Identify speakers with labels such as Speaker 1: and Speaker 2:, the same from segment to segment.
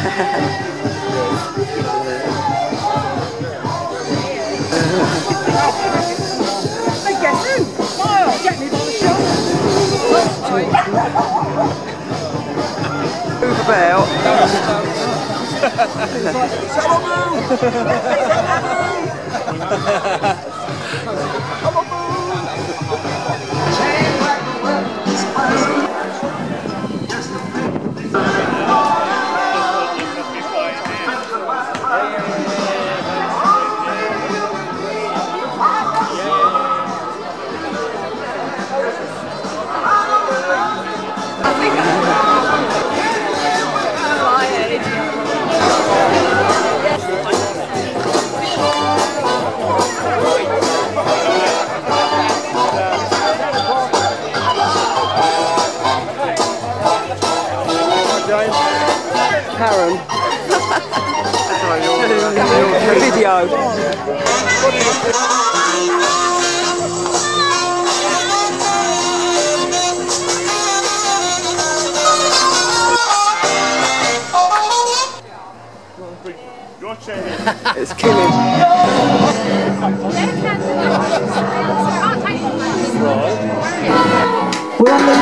Speaker 1: Hey, guess who? Smile! Get me by the shoulder!
Speaker 2: Move about. Karen. A video. It's killing. We're on the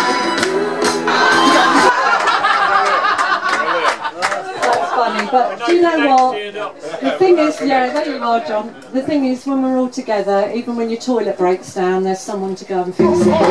Speaker 3: but do you know what? The thing is, yeah, there you are, John. The thing is, when we're all together, even when your toilet breaks down, there's someone to go and fix it.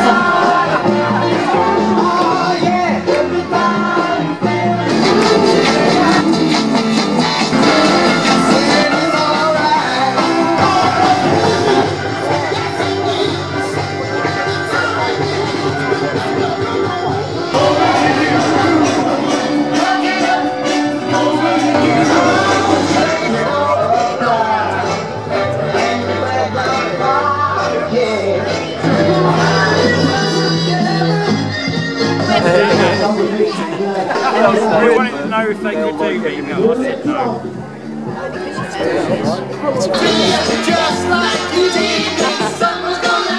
Speaker 4: We wanted to know if they could do email. I said no.
Speaker 5: Just like you did, someone's gonna